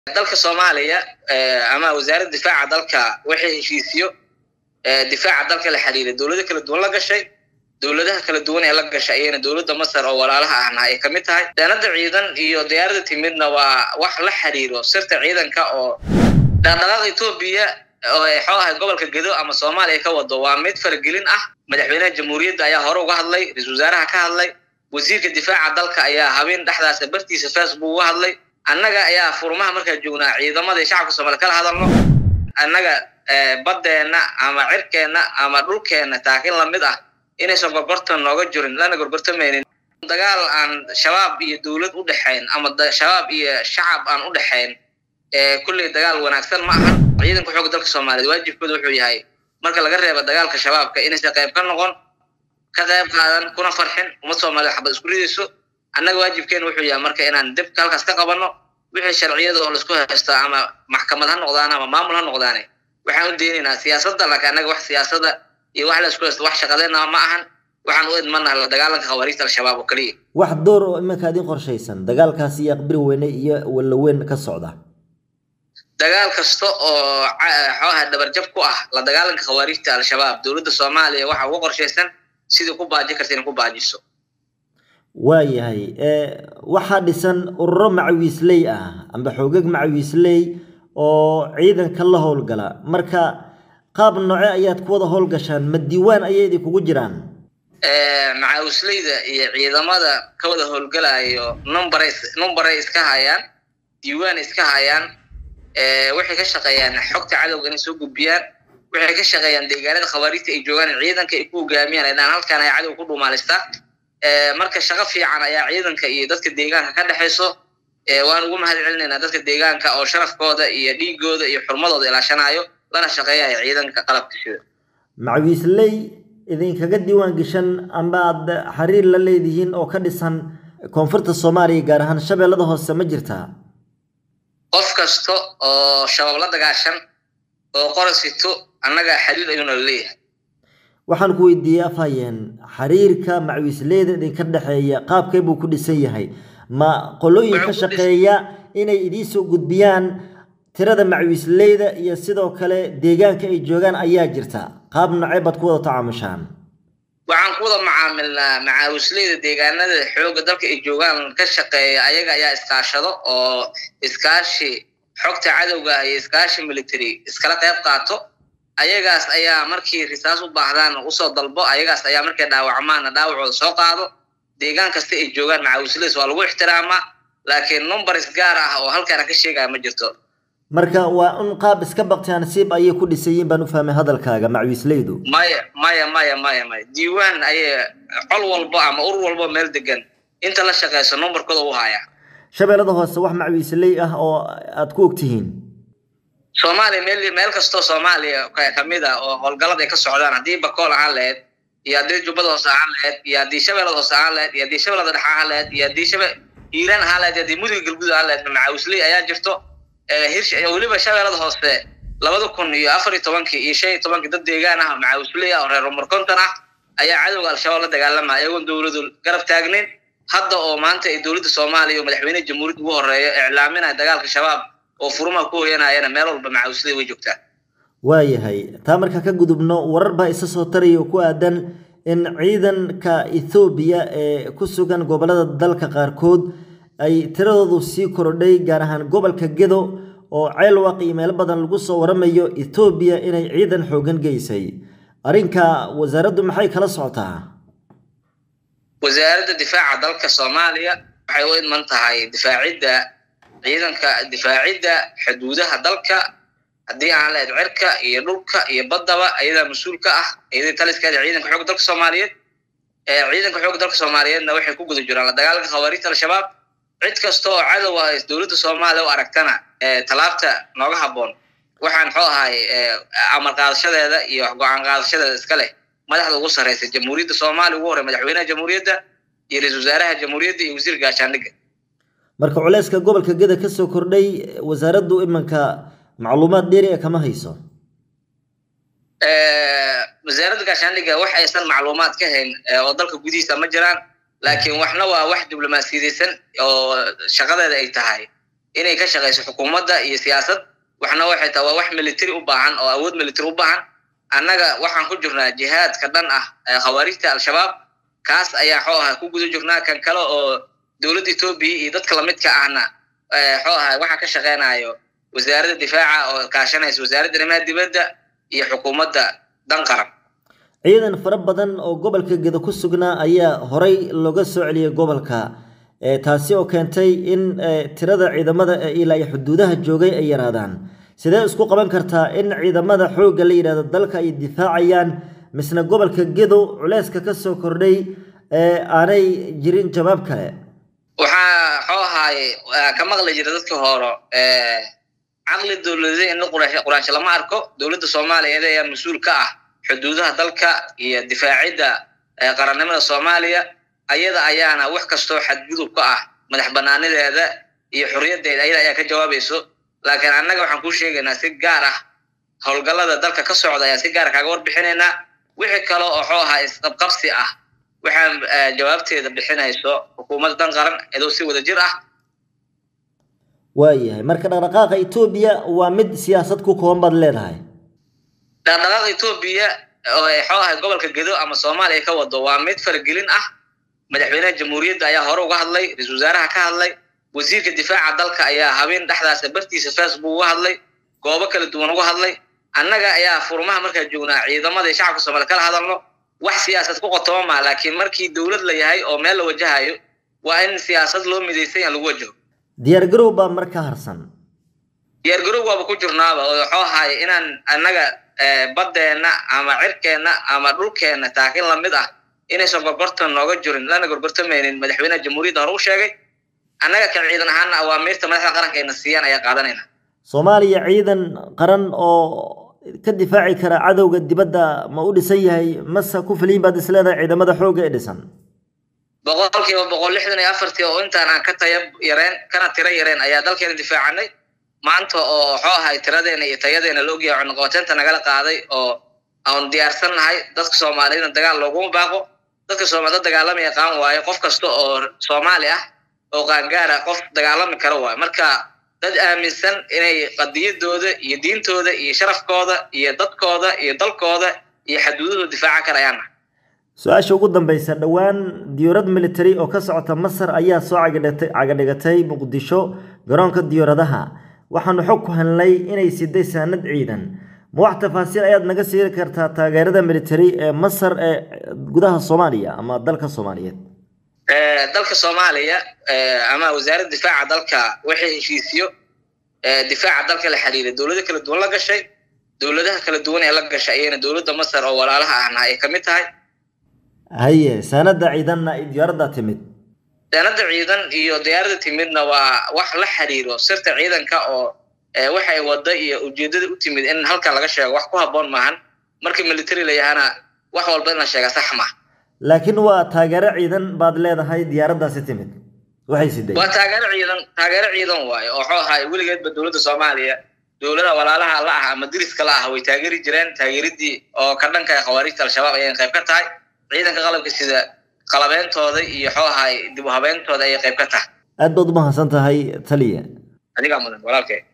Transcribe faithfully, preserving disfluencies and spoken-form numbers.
dalka Soomaaliya ama wasaaradda difaaca dalka waxay heshiisiyo difaaca dalka la xiriiray dawladda kala duwan la gashay dawladaha kala duwan ee la gashay ayna dawladda Masar oo walaalaha ahna ay kamid tahay dawladda ciidan iyo diyaaradda timidna waa wax la xiriiro sirta ciidanka oo dhaqdhaqaaqa Itoobiya oo ay xoogaha gobolka Gedo ama Soomaaliya ka wado waa mid fargelin ah madaxweynaha jamhuuriyadda ayaa hore uga hadlay ra'iisul wasaaraha ka hadlay wasiirka difaaca dalka ayaa habeen dhaxdaas bartiisa Facebook uga hadlay annaga ayaa furmaha marka joognaa ciidamada shacabka Soomaaliya kala hadalno annaga badeena ama cirkeena ama dhulkeena taakin la mid ah inay soo gorgortan nooga jirin lana gorgortamaynin dagaal aan shabaab iyo dawlad u dhaxayn ama shabaab iyo shacab aan u dhaxayn ee kulli dagaal wanaagsan ma aha ciidanka xoogga dalka Soomaaliyeed waajibkoodu wuxuu yahay marka laga reebo dagaalka shabaabka inay si qayb ka noqon ka qayb qaadan kuna farxin uma Soomaaliyeed xabad isku ridayso annaga waajibkeenu wuxuu yahay marka inaan dib halkaas ka qabanno wixii sharciyada oo la isku haysto ama maxkamad ha noqdaan ama maamul ha noqdaan waxaan u deeninaa siyaasadda laakiin annaga wax siyaasadda iyo wax la isku haysto wax shaqadeena ma ahan waxaan u idmanaa la dagaalanka khawaarijta al-shabaab oo kaliya wax door oo imanka adin qorshaysan dagaalkaasi iyo aqbir weyne iyo wala weyn ka socda dagaal kasto oo xooha dabarjab ku ah la dagaalanka khawaarijta al-shabaab dawladda Soomaaliya waxa ugu qorshaysan sidii ku baaji kartay in ku baajiso waayahay ee waxa dhisan ururo macawiisley ah amba xoogag macawiisley oo ciidanka la howlgala marka qaab nooce ayaad ku wada howlgashaan ma diiwaan ayay kugu jiraan ee macawiisleyda iyo ciidamada ka wada howlgalayo number number iska hayaan diiwaan iska hayaan ee waxay ka shaqeeyaan xogta cadawga inay soo gudbiyaan waxay ka shaqeeyaan deegaanada khawaarijta ay joogaan ciidanka ay ku hogaamiyaan inaan halkaan ay cadow ku dhuumaalistaa ee marka shaqo fiican ayaa ciidanka iyo dadka deegaanka ka dhaxayso ee waan ugu mahad celinaynaa dadka deegaanka oo sharafkooda iyo dhiigooda iyo xurmadooda ilaashanayo lana shaqeeyayo ciidanka qalabka sida macawiisley idin kaga diiwaan gashan amba aad xiriir la leedihiin oo ka dhisan koonfurta Soomaaliya gaar ahaan shabeellada hoose ma jirtaa qof kasto oo shabaab la dagaashan oo qorasito annaga xiriir ayuuna leeyahay waxaan ku weydiiyay afayeen xiriirka macawiisleyda idin ka dhaxeeya qaabkee buu ku dhisan yahay ma qolooyin ka shaqeeya inay idin soo gudbiyaan tirada macawiisleyda iyo sidoo kale deegaanka ay joogaan ayaa jirta qaab nacay bad ku wada tacaamushaan waxaan ku wada macaamilnaa macawiisleyda deegaanada xoogga dalka ay joogaan ka shaqeeya ayaga ayaa iskaashado oo iskaashi xogta cadawga iyo iskaashi military iskala qayb qaato ayagaas ayaa markii risaas u baahdaan u soo dalbo ayagaas ayaa markay dhaawacmaan dhaawacooda soo qaado deegaan kasta ay joogaan macawiisleyda waa lagu ixtiraamaa laakiin numbers gaar ah oo halkaan ka sheegaya ma jirto marka waa un qaab iska baqtaan nasiib ayay ku dhisayeen baan u fahmay hadalkaaga macawiisleydu maya maya maya maya maya diiwaan ay col walba ama ur walba meel degan inta la shaqeyso numberkooda u haya shabeellada hoose wax macawiisley ah oo aad ku ogtihiin Soomaaliya meel meel kasto Soomaaliya kamid ah oo howlgalada ay ka socdaan hadii bakool aan leed iyo hadii jubbada hoose aan leed iyo hadii shabeellada hoose aan leed iyo hadii shabeellada dhexe aan leed iyo hadii shabe Iiraan aan leed iyo hadii mudug galguud aan leed macawiisley ayaa jirto ee hirsh waliba shabeellada hoose laba kun iyo afar iyo toban iyo shan iyo toban dad deegaan ah macawiisley ah oo reer Markontan ah ayaa cadawga al-shabaab la dagaalamay ayagoon dawladdu garab taagnin hadda oo maanta ay dawladda Soomaaliya iyo madaxweynaha jamhuuriyadda ugu horeeyo iclaaminaya dagaalka shabaab oo furma ku hooyanayna meel walba macawiisley way joogtaa waayahay taa marka ka gudubno warar baa isa soo tarayo ku aadan in ciidanka Itoobiya ee ku sugan gobolada dalka qaarkood ay tiradoodu sii korodhay gaar ahaan gobolka Gedo oo ceelwaq iyo meel badan lagu soo waramayo Itoobiya inay ciidan xoogan geysay arinka wasaaraddu maxay kala socotaa wasaaradda difaaca dalka Soomaaliya waxay u idman tahay difaacidda ciidanka difaacidda xuduudaha dalka hadii aan leeyahay cirka iyo dhulka iyo badaba ayada mas'uul ka ah ayada taliska ciidanka xoogga dalka Soomaaliyeed ee ciidanka xoogga dalka Soomaaliyeedna waxay ku guda jiraan la dagaalanka khawaarijta al-shabaab cid kasto oo cadow ah dawladda Soomaaliya oo aragtana ee talaabta nooga haboon waxaan xoohay amar qaadashadeeda iyo go'aan qaadashadeeda iska leh madaxda ugu sareysa jamhuuriyadda Soomaaliya ugu horeeyay madaxweynaha jamhuuriyadda iyo ra'iisul wasaaraha jamhuuriyadda iyo wasiirka gaashaandhigga marka culayska gobolka Gedo ka soo kordhay wasaaraddu imanka macluumaad dheeri ah kama hayso ee wasaaradda gaashaandhigga wax aysan macluumaad ka hayn oo dalka gudihiisa ma jiraan laakiin waxna waa wax diblomaasiyadeysan oo shaqadeeda ay tahay inay ka shaqeyso xukuumadda iyo siyaasad waxna waxay tahay waa wax military u baahan oo awood military u baahan annaga waxaan ku jirnaa jihaad ka dhan ah khawaarijta al-shabaab kaas ayaa xoo ah ku guda jirnaa kan kale oo dowladda Itoobiya iyo dadka la midka ahna xoo ah waxa ka shaqeynayo wasaaradda difaaca oo kaashanaysa wasaaradda arrimaha dibadda iyo xukuumadda dan qaran ciidan fara badan oo gobolka Gedo ku sugnaa ayaa horay looga soo celiyay gobolka ee taasi oo keentay in tirada ciidamada ilaa ay xuduudaha joogay ay yaraadaan sidee isku qaban kartaa in ciidamada xoogga la yiraahdo dalka ay difaacayaan misna gobolka Gedo culayska ka soo kordhay ee aanay jirin jawaab kale waxa xoohay ka maqlay jira dadka hore ee aqli dawladda in quraansho lama arko dawladda Soomaaliyeed ayaa mas'uul ka ah xuduudaha dalka iyo difaacidda qarannimada Soomaaliya ayada ayaana wax kasto xadgudub ka ah madax banaanideeda iyo xorriyadeeda ayada ayaa ka jawaabayso laakiin annaga waxaan ku sheegaynaa si gaar ah howlgallada dalka ka socda ayaa si gaar ah kaga warbixinaynaa wixii kale oo xooha isqabqabsi ah waxaan jawaabteeda bixinayso xukuumadda dan qaran ee si wada jir ah waayahay marka dhaqdhaqaaqa Itoobiya waa mid siyaasad ku koonbad leedahay dhaqdhaqaaqa Itoobiya oo ay xooha gobolka Gedo ama Soomaaliya ka wado waa mid fargelin ah madaxweynaha jamhuuriyadda ayaa hore uga hadlay ra'iisul wasaaraha ka hadlay wasiirka difaaca dalka ayaa habeen dhaxdaas bartiisa Facebook uga hadlay goobo kala duwan uga hadlay annaga ayaa furmaha markaa joognaa ciidamada shacabka Soomaaliya kala hadalno wax siyaasad ku qotooma laakiin markii dawlad la yahay oo meel la wajahayo waa in siyaasad loo mideysan yahay lagu wajaho diyaar garow baa marka harsan diyaar garow waa ku jirnaaba oo xoohay inaan annaga badeena ama cirkeena ama dhulkeena taakin la mid ah inay soo gorgortan nooga jirin lana gorgortamaynin madaxweynaha jamhuuriyadda hore u sheegay annaga ka ciidan ahaan awaamirta madaxda qaranka ay nasiyaan ayaa qaadanayna Soomaaliya ciidan qaran oo ka difaaci kara cadawga dibadda ma u dhisan yahay masa ku filiin baad isleedahay ciidamada xoogga ee dhisan boqolkiiba boqol lixdan iyo afar oo intaan aan ka tayab yareen kana tira yareen ayaa dalkeena difaacanay maanta oo xoohay tiradeena iyo tayadeena loo geeyo cunaqabateynta nagala qaaday oo aan diyaarsanahay dadka Soomaaliyeed dagaal loogu baaqo dadka Soomaaliyeed dagaalamaya qaan waayo qof kasta oo Soomaali ah oo qaangaar ah qof dagaalami kara waa marka dad aaminsan inay qadiyadooda iyo diintooda iyo sharafkooda iyo dadkooda iyo dalkooda iyo xuduudooda difaaca karayaan su'aasha ugu dambaysa dhawaan diyaarad military oo ka socota Masar ayaa soo cagadhigatay Muqdisho garoonka diyaaradaha waxaanu xog ku helnay inay siday sanad ciidan ma wax tafaasiil ayaad naga siiri kartaa taageerada military ee Masar ee gudaha Soomaaliya ama dalka Soomaaliyeed ee dalka Soomaaliya ama wasaaradda difaaca dalka waxay heshiisiyo ee difaaca dalka la xiriiray dawladda kala duwan la gashay dawladaha kala duwan ee la gashay ayna dawladda Masar oo walaalaha ahna ay kamid tahay haye sanada ciidanna diyaaradda timid sanada ciidan iyo diyaaradda timidna waa wax la xiriiro sirta ciidanka oo waxay wada iyo ujeedada u timid in halka laga sheego wax ku haboon maahan markii military la yahana wax walba in la sheega sax ma laakiin waa taageero ciidan baad leedahay diyaaraddaasi timid waxay siday waa taageero ciidan taageero ciidan waaye oo xoohay weligeedba dawladda Soomaaliya dawladda walaalaha la ah ama diriska la ah way taageeri jireen taageeridii oo ka dhanka khawaarijta al-shabaab ay qayb ka tahay ciidanka qalabka sida qalabeentooda iyo xoohay dib u habeentooda ay qayb ka tahay aad baad u mahadsan tahay taliya adiga mudan walaalkay